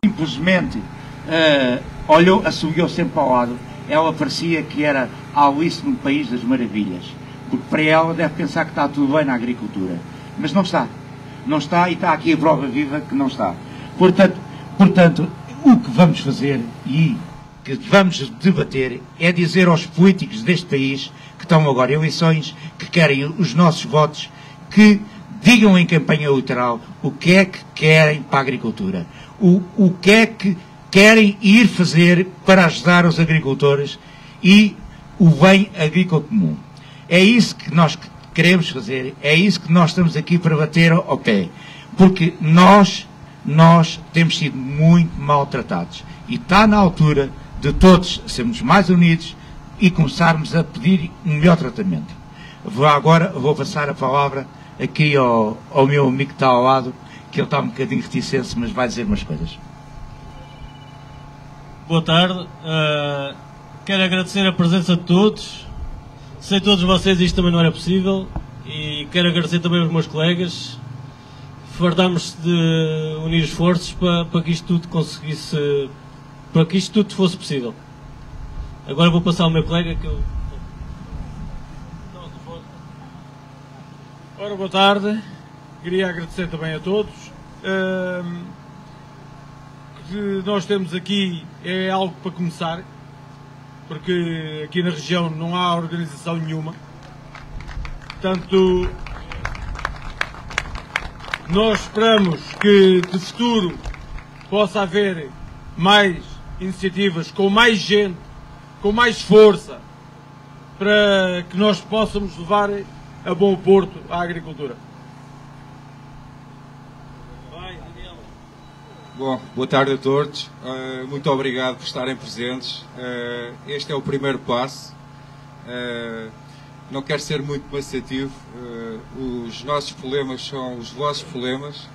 simplesmente olhou, assobiou sempre ao lado, ela parecia que era Alice no País das Maravilhas, porque para ela deve pensar que está tudo bem na agricultura, mas não está. Não está, e está aqui a prova viva que não está. Portanto, o que vamos fazer e que vamos debater é dizer aos políticos deste país que estão agora em eleições, que querem os nossos votos, que digam em campanha eleitoral o que é que querem para a agricultura, o que é que querem ir fazer para ajudar os agricultores e o bem agrícola comum. É isso que nós queremos fazer, é isso que nós estamos aqui para bater ao pé, porque nós temos sido muito maltratados e está na altura de todos sermos mais unidos e começarmos a pedir um melhor tratamento. Agora vou passar a palavra aqui ao meu amigo que está ao lado, que ele está um bocadinho reticente, mas vai dizer umas coisas. Boa tarde, quero agradecer a presença de todos. Sem todos vocês isto também não era possível, e quero agradecer também aos meus colegas. Fardámos de unir esforços para que isto tudo conseguisse, para que isto tudo fosse possível. Agora vou passar ao meu colega que eu... Ora, boa tarde. Queria agradecer também a todos. O que nós temos aqui é algo para começar, porque aqui na região não há organização nenhuma. Portanto, nós esperamos que de futuro possa haver mais iniciativas, com mais gente, com mais força, para que nós possamos levar a bom porto à agricultura. Bom, boa tarde a todos. Muito obrigado por estarem presentes. Este é o primeiro passo. Não quero ser muito maçativo. Os nossos problemas são os vossos problemas.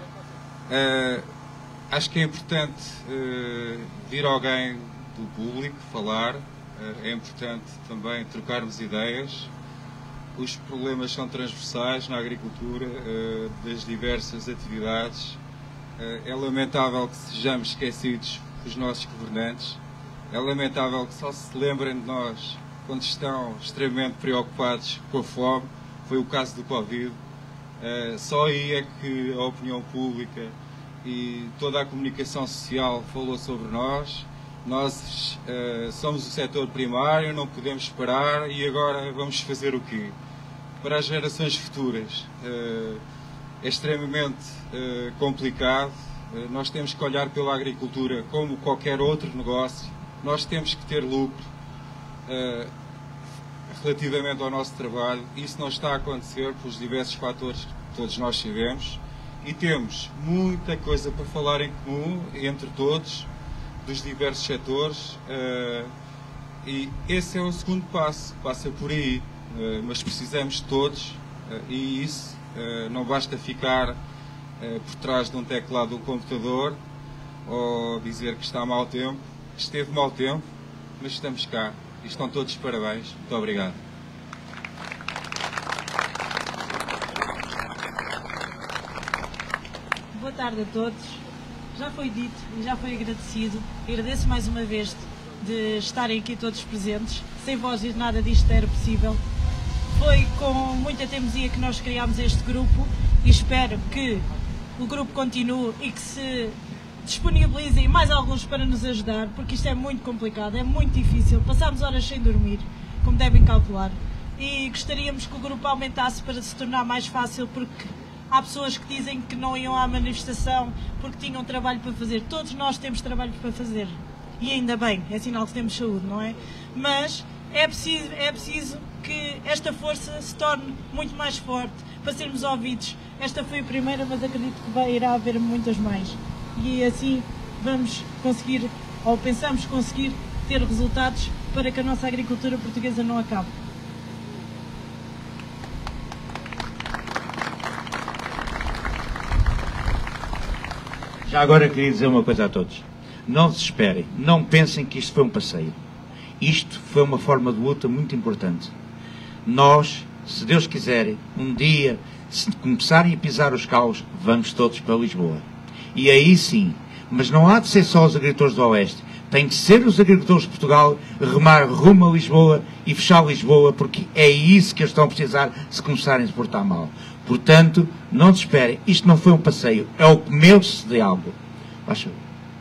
Acho que é importante vir alguém do público falar. É importante também trocarmos ideias. Os problemas são transversais na agricultura, das diversas atividades. É lamentável que sejamos esquecidos dos nossos governantes. É lamentável que só se lembrem de nós quando estão extremamente preocupados com a fome. Foi o caso do Covid. Só aí é que a opinião pública e toda a comunicação social falou sobre nós. Nós somos o setor primário, não podemos parar, e agora vamos fazer o quê? Para as gerações futuras é extremamente complicado. Nós temos que olhar pela agricultura como qualquer outro negócio. Nós temos que ter lucro relativamente ao nosso trabalho. Isso não está a acontecer pelos diversos fatores que todos nós sabemos, e temos muita coisa para falar em comum entre todos, dos diversos setores, e esse é o segundo passo, passa por aí, mas precisamos de todos, e isso não basta ficar por trás de um teclado de um computador ou dizer que está mau tempo. Esteve mau tempo, mas estamos cá e estão todos de parabéns. Muito obrigado. Boa tarde a todos. Já foi dito e já foi agradecido. Agradeço mais uma vez de estarem aqui todos presentes. Sem vós nada disto era possível. Foi com muita teimosia que nós criámos este grupo e espero que o grupo continue e que se disponibilizem mais alguns para nos ajudar, porque isto é muito complicado, é muito difícil. Passámos horas sem dormir, como devem calcular, e gostaríamos que o grupo aumentasse para se tornar mais fácil, porque há pessoas que dizem que não iam à manifestação porque tinham trabalho para fazer. Todos nós temos trabalho para fazer, e ainda bem, é sinal que temos saúde, não é? Mas é preciso que esta força se torne muito mais forte para sermos ouvidos. Esta foi a primeira, mas acredito que irá haver muitas mais. E assim vamos conseguir, ou pensamos conseguir, ter resultados para que a nossa agricultura portuguesa não acabe. Já agora queria dizer uma coisa a todos. Não desesperem, não pensem que isto foi um passeio. Isto foi uma forma de luta muito importante. Nós, se Deus quiser, um dia, se começarem a pisar os calos, vamos todos para Lisboa. E aí sim, Mas não há de ser só os agricultores do Oeste. Tem de ser os agricultores de Portugal remar rumo a Lisboa e fechar Lisboa, porque é isso que eles estão a precisar se começarem a se portar mal. Portanto, não desesperem. Isto não foi um passeio. É o comeu-se de algo. Acho.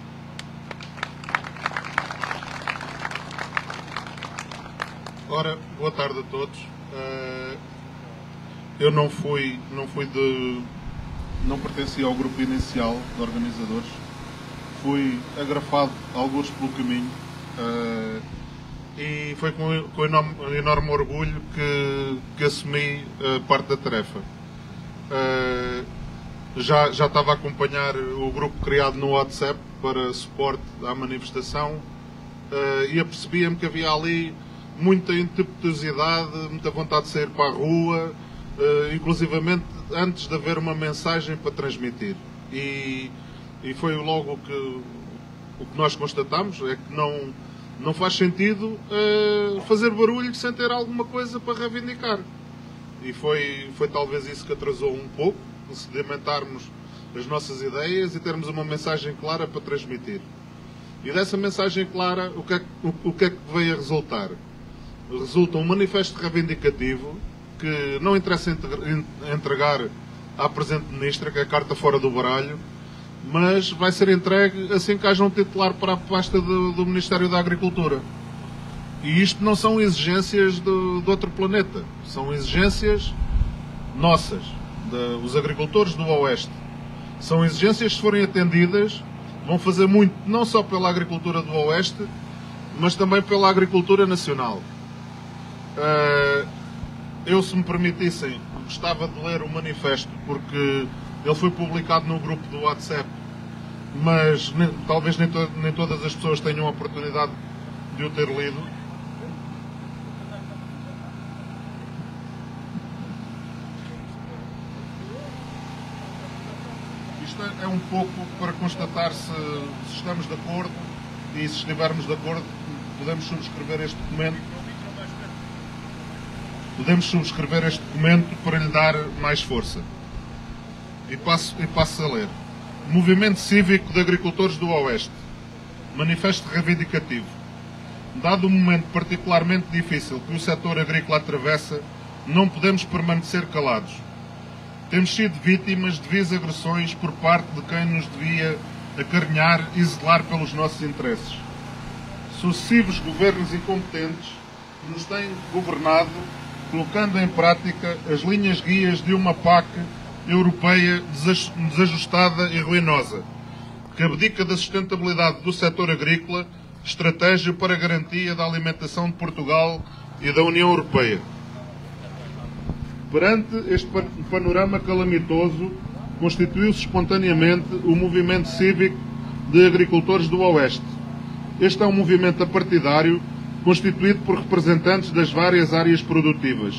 Ora, boa tarde a todos. Eu não pertencia ao grupo inicial de organizadores. Fui agrafado alguns pelo caminho e foi com enorme orgulho que assumi parte da tarefa. Já estava a acompanhar o grupo criado no WhatsApp para suporte à manifestação e apercebia-me que havia ali muita impetuosidade, muita vontade de sair para a rua, inclusivamente antes de haver uma mensagem para transmitir. E foi logo o que nós constatamos, é que não faz sentido fazer barulho sem ter alguma coisa para reivindicar. E foi talvez isso que atrasou um pouco, sedimentarmos as nossas ideias e termos uma mensagem clara para transmitir. E dessa mensagem clara, o que é que veio a resultar? Resulta um manifesto reivindicativo que não interessa entregar à Presente Ministra, que é a carta fora do baralho, mas vai ser entregue assim que haja um titular para a pasta do Ministério da Agricultura. E isto não são exigências de outro planeta, são exigências nossas, dos agricultores do Oeste. São exigências que, se forem atendidas, vão fazer muito, não só pela agricultura do Oeste, mas também pela agricultura nacional. Eu, se me permitissem, gostava de ler o manifesto, porque ele foi publicado no grupo do WhatsApp, mas talvez nem todas as pessoas tenham a oportunidade de o ter lido. Isto é um pouco para constatar se estamos de acordo, e se estivermos de acordo, podemos subscrever este documento. Podemos subscrever este documento para lhe dar mais força. E passo a ler. Movimento Cívico de Agricultores do Oeste. Manifesto reivindicativo. Dado o momento particularmente difícil que o setor agrícola atravessa, não podemos permanecer calados. Temos sido vítimas de vis agressões por parte de quem nos devia acarinhar e zelar pelos nossos interesses. Sucessivos governos incompetentes nos têm governado, colocando em prática as linhas guias de uma PAC europeia desajustada e ruinosa, que abdica da sustentabilidade do setor agrícola, estratégia para a garantia da alimentação de Portugal e da União Europeia. Perante este panorama calamitoso, constituiu-se espontaneamente o Movimento Cívico de Agricultores do Oeste. Este é um movimento apartidário constituído por representantes das várias áreas produtivas.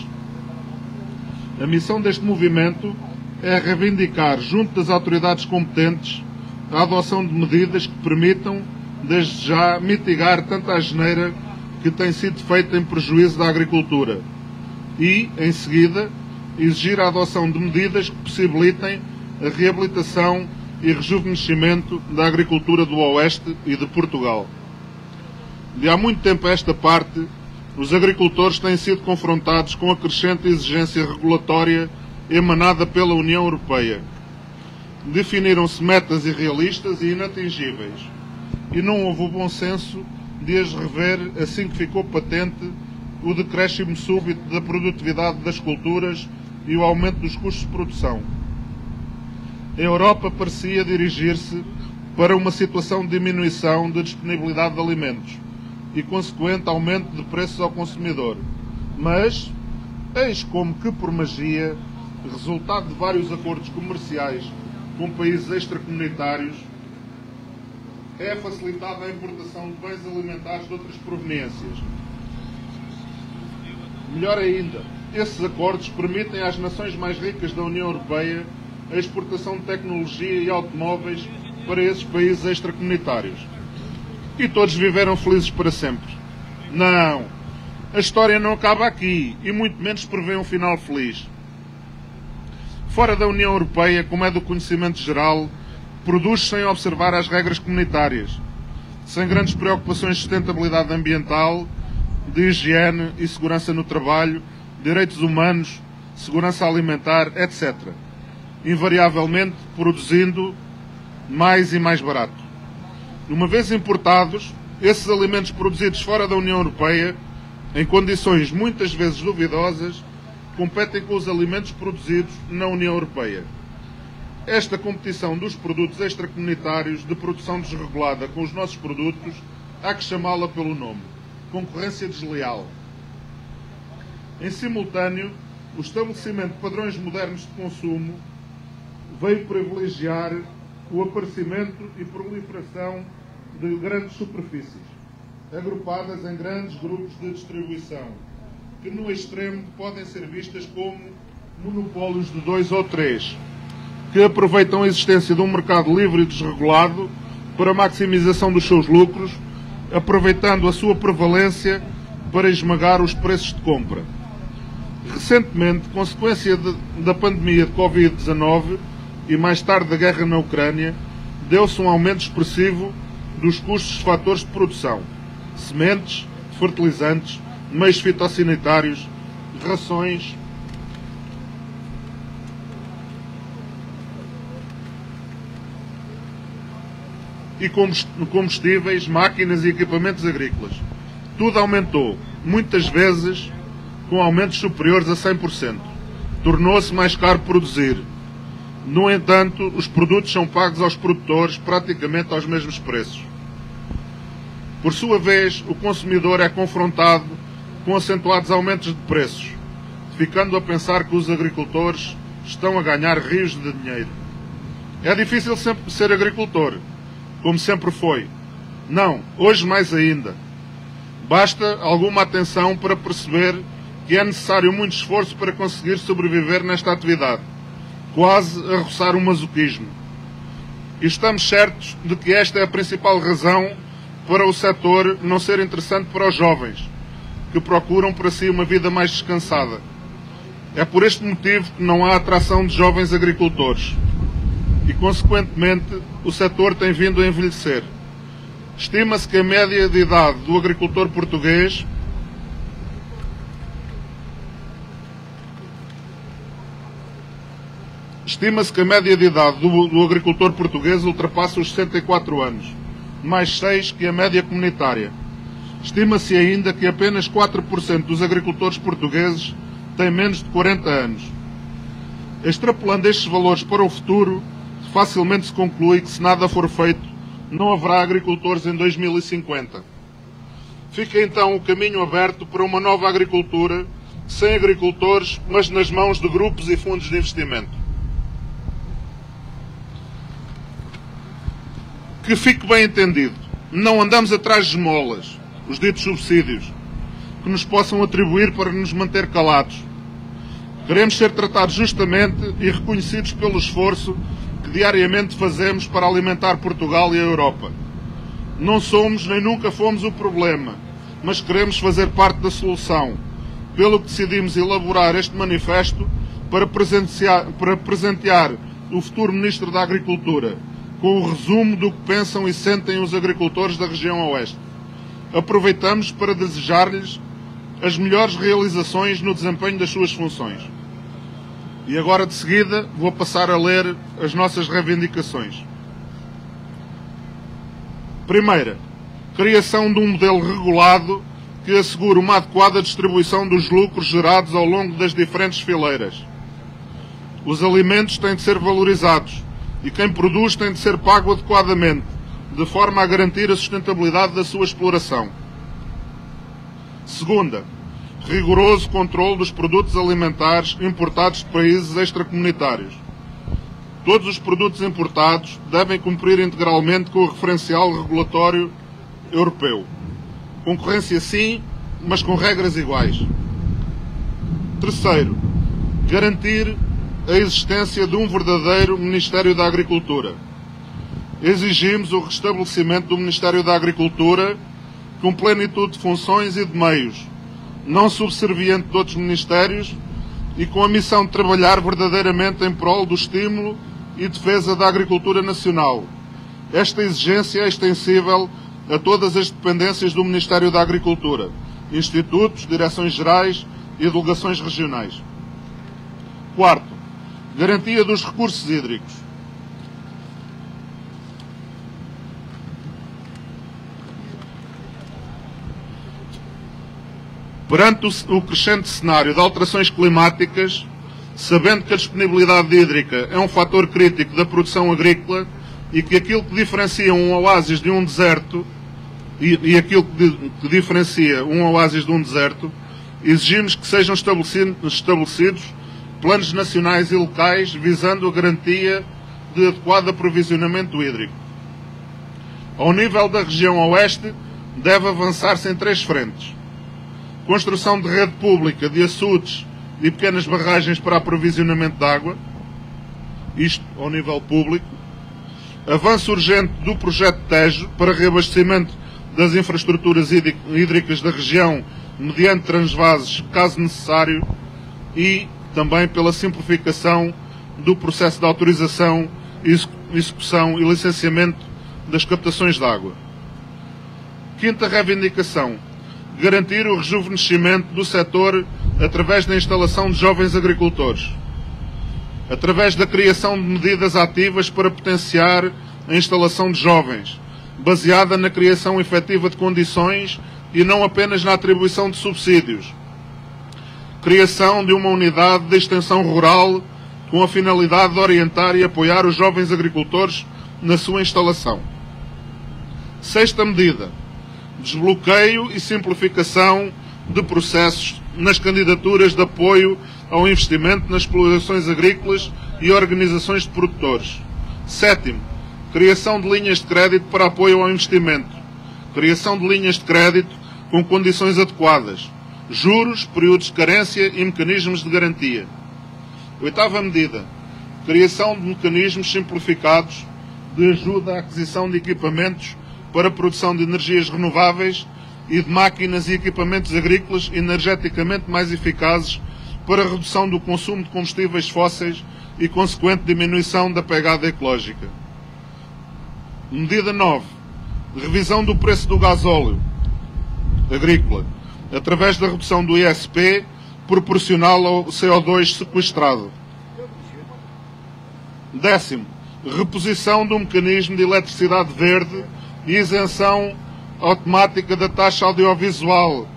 A missão deste movimento é reivindicar, junto das autoridades competentes, a adoção de medidas que permitam, desde já, mitigar tanta asneira que tem sido feita em prejuízo da agricultura e, em seguida, exigir a adoção de medidas que possibilitem a reabilitação e rejuvenescimento da agricultura do Oeste e de Portugal. De há muito tempo a esta parte, os agricultores têm sido confrontados com a crescente exigência regulatória emanada pela União Europeia. Definiram-se metas irrealistas e inatingíveis, e não houve o bom senso de as rever assim que ficou patente o decréscimo súbito da produtividade das culturas e o aumento dos custos de produção. A Europa parecia dirigir-se para uma situação de diminuição da disponibilidade de alimentos e consequente aumento de preços ao consumidor. Mas, eis como que, por magia, resultado de vários acordos comerciais com países extracomunitários, é facilitada a importação de bens alimentares de outras proveniências. Melhor ainda, esses acordos permitem às nações mais ricas da União Europeia a exportação de tecnologia e automóveis para esses países extracomunitários. E todos viveram felizes para sempre. Não, a história não acaba aqui, e muito menos prevê um final feliz. Fora da União Europeia, como é do conhecimento geral, produz sem observar as regras comunitárias, sem grandes preocupações de sustentabilidade ambiental, de higiene e segurança no trabalho, direitos humanos, segurança alimentar, etc. Invariavelmente produzindo mais e mais barato. Uma vez importados, esses alimentos produzidos fora da União Europeia, em condições muitas vezes duvidosas, competem com os alimentos produzidos na União Europeia. Esta competição dos produtos extracomunitários de produção desregulada com os nossos produtos, há que chamá-la pelo nome: concorrência desleal. Em simultâneo, o estabelecimento de padrões modernos de consumo veio privilegiar o aparecimento e proliferação de grandes superfícies, agrupadas em grandes grupos de distribuição, que no extremo podem ser vistas como monopólios de 2 ou 3, que aproveitam a existência de um mercado livre e desregulado para a maximização dos seus lucros, aproveitando a sua prevalência para esmagar os preços de compra. Recentemente, consequência da pandemia de Covid-19 e mais tarde da guerra na Ucrânia, deu-se um aumento expressivo dos custos de fatores de produção: sementes, fertilizantes, meios fitossanitários, rações e combustíveis, máquinas e equipamentos agrícolas. Tudo aumentou, muitas vezes com aumentos superiores a 100%. Tornou-se mais caro produzir. No entanto, os produtos são pagos aos produtores praticamente aos mesmos preços. Por sua vez, o consumidor é confrontado com acentuados aumentos de preços, ficando a pensar que os agricultores estão a ganhar rios de dinheiro. É difícil sempre ser agricultor, como sempre foi. Não, hoje mais ainda. Basta alguma atenção para perceber que é necessário muito esforço para conseguir sobreviver nesta atividade, quase a roçar o masoquismo. E estamos certos de que esta é a principal razão para o setor não ser interessante para os jovens, que procuram para si uma vida mais descansada. É por este motivo que não há atração de jovens agricultores e, consequentemente, o setor tem vindo a envelhecer. Estima-se que a média de idade do agricultor português ultrapassa os 64 anos, mais 6 que a média comunitária. Estima-se ainda que apenas 4% dos agricultores portugueses têm menos de 40 anos. Extrapolando estes valores para o futuro, facilmente se conclui que, se nada for feito, não haverá agricultores em 2050. Fica então o caminho aberto para uma nova agricultura, sem agricultores, mas nas mãos de grupos e fundos de investimento. Que fique bem entendido, não andamos atrás de esmolas, os ditos subsídios, que nos possam atribuir para nos manter calados. Queremos ser tratados justamente e reconhecidos pelo esforço que diariamente fazemos para alimentar Portugal e a Europa. Não somos nem nunca fomos o problema, mas queremos fazer parte da solução, pelo que decidimos elaborar este manifesto para presentear o futuro Ministro da Agricultura, com o resumo do que pensam e sentem os agricultores da região Oeste. Aproveitamos para desejar-lhes as melhores realizações no desempenho das suas funções. E agora, de seguida, vou passar a ler as nossas reivindicações. Primeira, criação de um modelo regulado que assegure uma adequada distribuição dos lucros gerados ao longo das diferentes fileiras. Os alimentos têm de ser valorizados e quem produz tem de ser pago adequadamente, de forma a garantir a sustentabilidade da sua exploração. Segunda, rigoroso controle dos produtos alimentares importados de países extracomunitários. Todos os produtos importados devem cumprir integralmente com o referencial regulatório europeu. Concorrência sim, mas com regras iguais. Terceiro, garantir a existência de um verdadeiro Ministério da Agricultura. Exigimos o restabelecimento do Ministério da Agricultura com plenitude de funções e de meios, não subserviente de outros ministérios e com a missão de trabalhar verdadeiramente em prol do estímulo e defesa da agricultura nacional. Esta exigência é extensível a todas as dependências do Ministério da Agricultura, institutos, direções gerais e delegações regionais. Quarto, garantia dos recursos hídricos. Perante o crescente cenário de alterações climáticas, sabendo que a disponibilidade hídrica é um fator crítico da produção agrícola e que aquilo que diferencia um oásis de um deserto que diferencia um oásis de um deserto, exigimos que sejam estabelecidos planos nacionais e locais visando a garantia de adequado aprovisionamento hídrico. Ao nível da região oeste, deve avançar-se em 3 frentes. Construção de rede pública de açudes e pequenas barragens para aprovisionamento de água, isto ao nível público. Avanço urgente do projeto Tejo para reabastecimento das infraestruturas hídricas da região mediante transvases, caso necessário, e também pela simplificação do processo de autorização, execução e licenciamento das captações de água. Quinta reivindicação: garantir o rejuvenescimento do setor através da instalação de jovens agricultores, através da criação de medidas ativas para potenciar a instalação de jovens, baseada na criação efetiva de condições e não apenas na atribuição de subsídios. Criação de uma unidade de extensão rural com a finalidade de orientar e apoiar os jovens agricultores na sua instalação. Sexta medida: desbloqueio e simplificação de processos nas candidaturas de apoio ao investimento nas explorações agrícolas e organizações de produtores. Sétimo, criação de linhas de crédito para apoio ao investimento. Criação de linhas de crédito com condições adequadas, juros, períodos de carência e mecanismos de garantia. Oitava medida, criação de mecanismos simplificados de ajuda à aquisição de equipamentos para a produção de energias renováveis e de máquinas e equipamentos agrícolas energeticamente mais eficazes para a redução do consumo de combustíveis fósseis e consequente diminuição da pegada ecológica. Medida 9. Revisão do preço do gasóleo agrícola, através da redução do ISP proporcional ao CO2 sequestrado. 10º. Reposição do mecanismo de eletricidade verde e isenção automática da taxa audiovisual.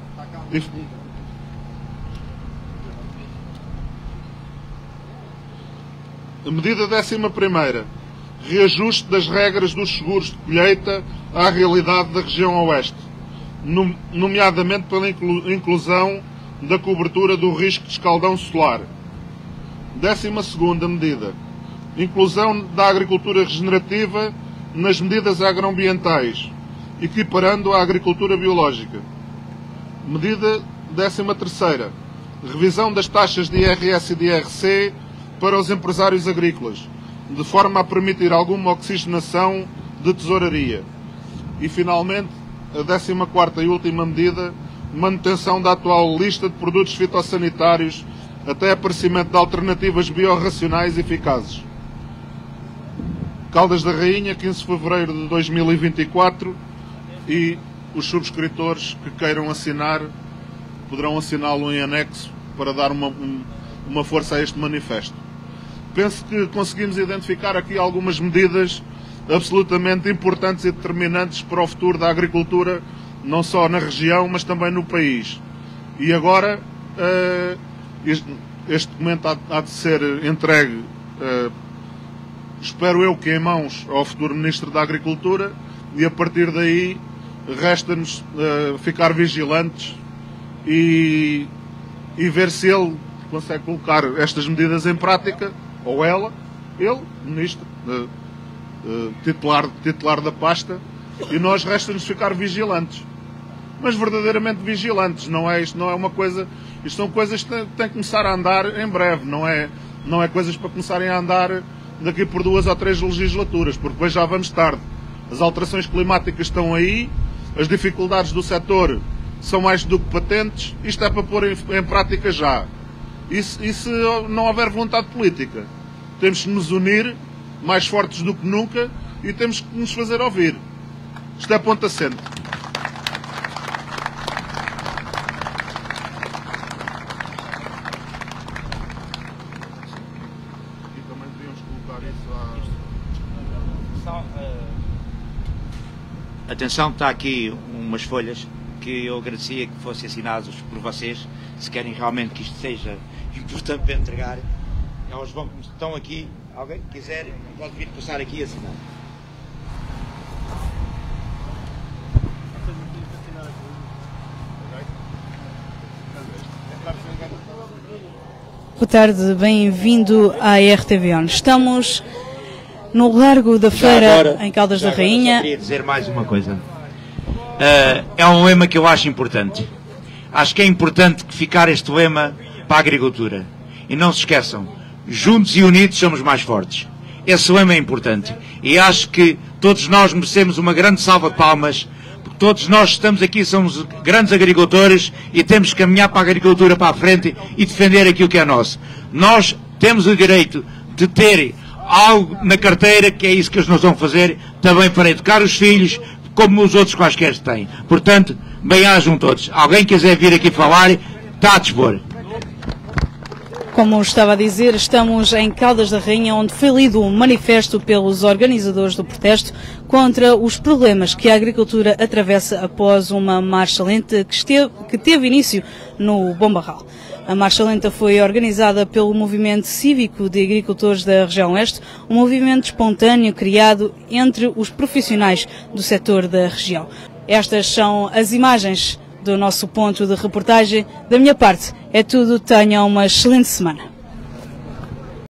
A medida 11ª. Reajuste das regras dos seguros de colheita à realidade da região oeste, nomeadamente pela inclusão da cobertura do risco de escaldão solar. 12ª medida. Inclusão da agricultura regenerativa nas medidas agroambientais, equiparando a agricultura biológica. Medida 13ª. Revisão das taxas de IRS e de IRC para os empresários agrícolas, de forma a permitir alguma oxigenação de tesouraria. E, finalmente, a 14ª e última medida, manutenção da atual lista de produtos fitossanitários até aparecimento de alternativas biorracionais eficazes. Caldas da Rainha, 15 de fevereiro de 2024, e os subscritores que queiram assinar poderão assiná-lo em anexo para dar uma força a este manifesto. Penso que conseguimos identificar aqui algumas medidas absolutamente importantes e determinantes para o futuro da agricultura, não só na região, mas também no país. E agora, este documento há de ser entregue, espero eu que em mãos ao futuro Ministro da Agricultura, e a partir daí resta-nos ficar vigilantes e ver se ele consegue colocar estas medidas em prática, ou ele, Ministro, titular da pasta, e nós resta-nos ficar vigilantes. Mas verdadeiramente vigilantes, isto não é uma coisa, isto são coisas que têm que começar a andar em breve, não é coisas para começarem a andar daqui por 2 ou 3 legislaturas, porque depois já vamos tarde. As alterações climáticas estão aí, as dificuldades do setor são mais do que patentes, isto é para pôr em prática já. E se não houver vontade política, temos que nos unir mais fortes do que nunca e temos que nos fazer ouvir. Isto é ponto assente. E também devíamos colocar isso Atenção, está aqui umas folhas que eu agradecia que fossem assinadas por vocês, se querem realmente que isto seja importante para entregar. Elas estão aqui, alguém que quiser pode vir passar aqui e assinar. Boa tarde, bem-vindo à RTV ON. Estamos no Largo da Feira, agora, em Caldas da Rainha. Só queria dizer mais uma coisa. É um lema que eu acho importante. Acho que é importante ficar este lema para a agricultura. E não se esqueçam, juntos e unidos somos mais fortes. Esse lema é importante. E acho que todos nós merecemos uma grande salva de palmas, porque todos nós estamos aqui, somos grandes agricultores e temos que caminhar para a agricultura para a frente e defender aquilo que é nosso. Nós temos o direito de ter algo na carteira, que é isso que eles nos vão fazer, também para educar os filhos, como os outros quaisquer têm. Portanto, bem-ajam todos. Alguém quiser vir aqui falar, está a dispor. Como estava a dizer, estamos em Caldas da Rainha, onde foi lido um manifesto pelos organizadores do protesto contra os problemas que a agricultura atravessa após uma marcha lenta que teve início no Bom Barral. A marcha lenta foi organizada pelo Movimento Cívico de Agricultores da Região Oeste, um movimento espontâneo criado entre os profissionais do setor da região. Estas são as imagens do nosso ponto de reportagem. Da minha parte, é tudo. Tenham uma excelente semana.